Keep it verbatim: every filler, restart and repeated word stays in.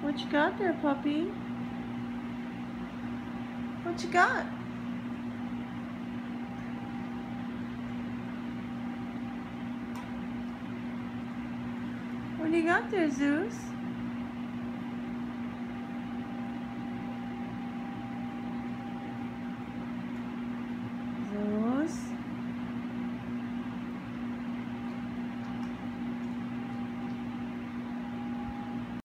What you got there, puppy? What you got? What do you got there, Zeus?